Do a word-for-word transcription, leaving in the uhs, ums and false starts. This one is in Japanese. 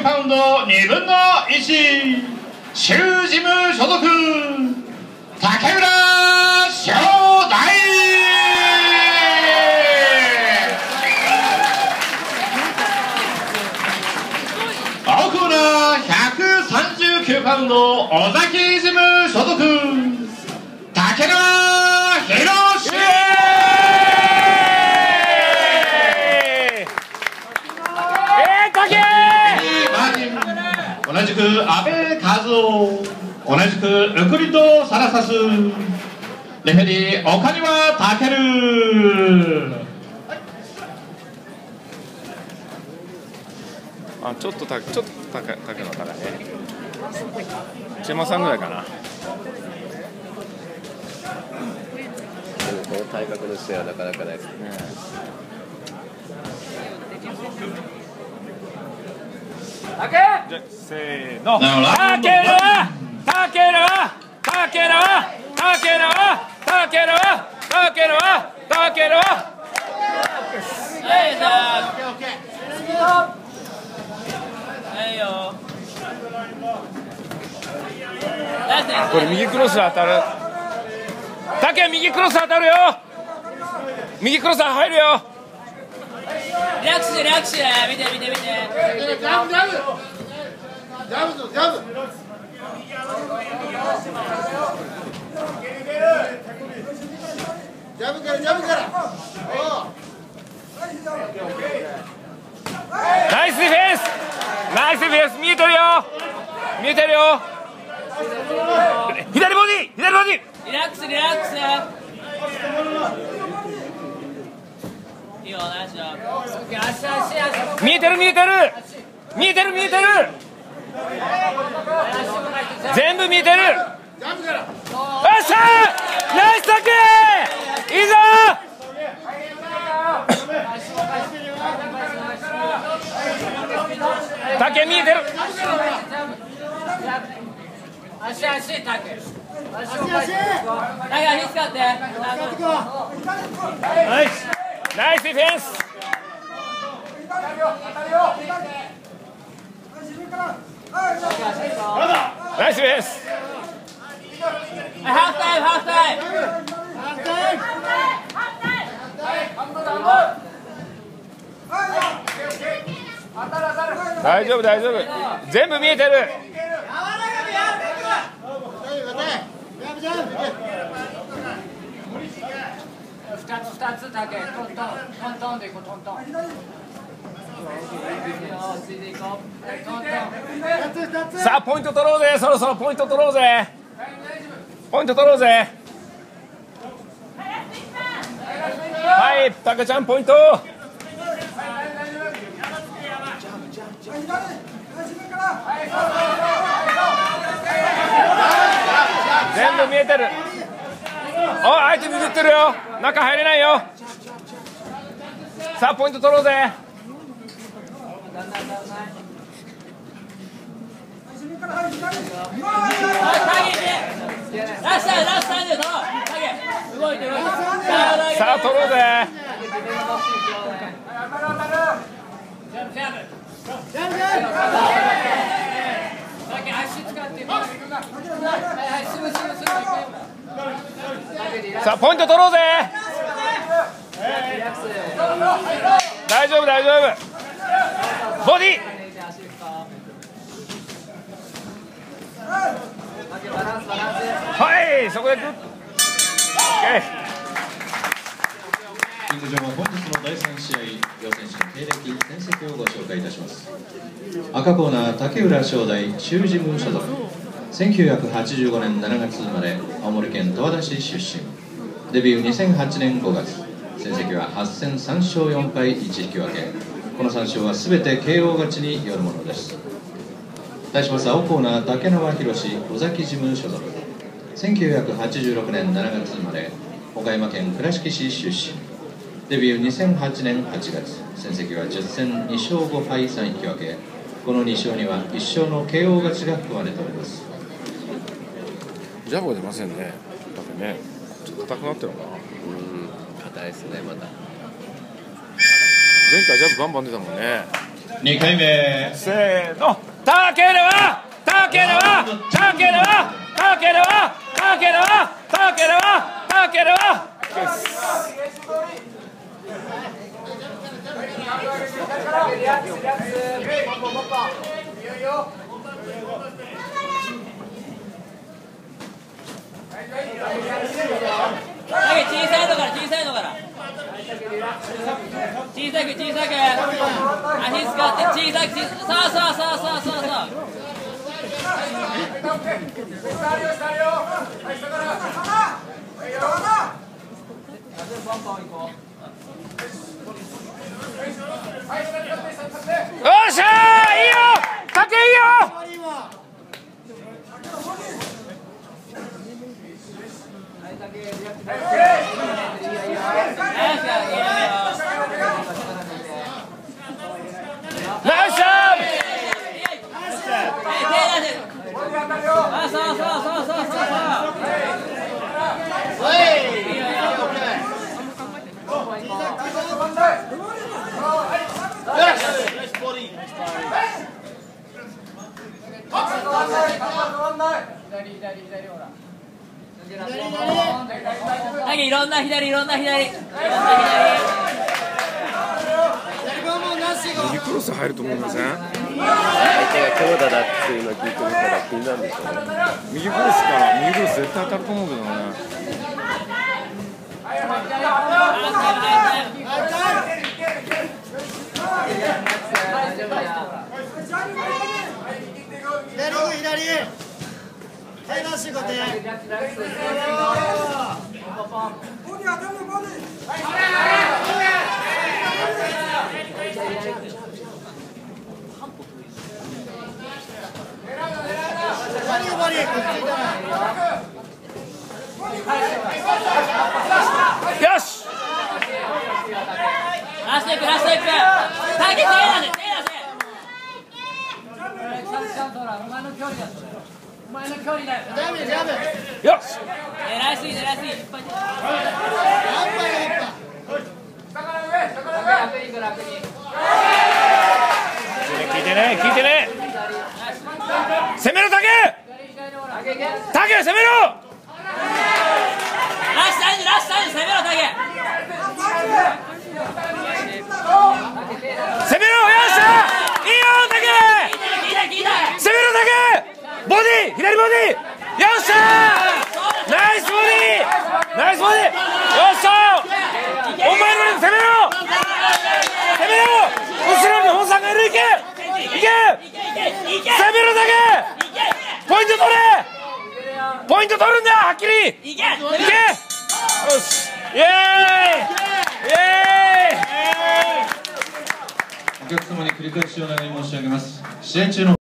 パウンドにぶんのいち、シュージム所属竹浦翔大。青コーナーひゃくさんじゅうきゅうパウンド尾崎ジム所属竹田博志。同じく阿部和夫、同じくウクリッドサラサス、レフェリー岡庭健。 あ、ちょっとたちょっと高い高いの高いね。千山さんぐらいかな。 この体格の人はなかなかないですね。 じゃせーの。たけるはたけるはたけるはたけるはたけるはたけるはたけるは。これ右クロス当たる。たけ右クロス当たるよ。右クロス入るよ。 リラックスリラックス見て見て見て。ジャブジャブジャブジャブ。ジャブからジャブから。 ナイスディフェンス。ナイスディフェンス見えてるよ。見えてるよ。左ボディ左ボディ。 リラックスリラックス。いいよ、ナイスジャブ。 見えてる見えてる見えてる見えてる。全部見えてる。よっしゃーナイスタケいいぞー。タケ見えてる。 足足タケ。足足。タケ足使って。 ナイスナイスディフェンス。ナイスディフェンス。 ハーフタイムハーフタイム。 大丈夫大丈夫。全部見えてる。 二つ二つだけトントントントンでいこうトントン。 さあポイント取ろうぜ。そろそろポイント取ろうぜ。ポイント取ろうぜ。はいタケちゃんポイント。全部見えてる。お相手ビビってるよ。中入れないよ。さあポイント取ろうぜ。さあ取ろうぜ。さあポイント取ろうぜ。大丈夫大丈夫。ボディ。はいそこでグッ。 リング上は本日のだいさん試合両選手の経歴戦績をご紹介いたします。赤コーナー竹浦翔大シュージム所属、せんきゅうひゃくはちじゅうごねんしちがつ生まれ、青森県十和田市出身。デビューにせんはちねんごがつ、戦績ははち戦さん勝よん敗いち引き分け。このさん勝は全てケーオー勝ちによるものです。対します青コーナー竹縄博士尾崎ジム所属、せんきゅうひゃくはちじゅうろくねんしちがつ生まれ、岡山県倉敷市出身。デビューにせんはちねんはちがつ、戦績はじゅっ戦に勝ご敗さん引き分け。このに勝にはいち勝のケーオー勝ちが含まれております。 ジャブが出ませんね。だってね、ちょっと硬くなってるのかな。 うん、硬いですねまた。 前回ジャブバンバン出たもんね。 にかいめせーの。たけるはたけるはたけるはたけるはたけるはたけるはたけるは小さいのから小さいのから小さく小さく足使って小さく小さくそうそうそうそうそうそうよっしゃー、いいよたけいいよ。ナイスショッあ、そうそうそうそうそうそういろんな左いろんな左いろんな右クロス入ると思いません？ 相手が強打だっていうのを聞いてみたら気になるんでしょうね。 右クロスから右クロス絶対当たると思うけどね。 左左手出してこてよしラストいくラストいくターゲット手出せ手出せお前の距離だお前の距離だよよし狙いすぎ狙いすぎいっぱい聞いてね聞いてね攻めろタケタケ攻めろラストサイズラストサイズ攻めろタケ攻めろよっしゃいいよタケ攻めろタケボディ左ボディよっしゃナイスボディナイスボディよっしゃお前の攻めろ攻めろ後ろに本さんがいるいけいけ攻めろタケポイント取れポイント取るんだはっきりいけいけよしイエーイイエーイお客様に繰り返しお願い申し上げます。試合中の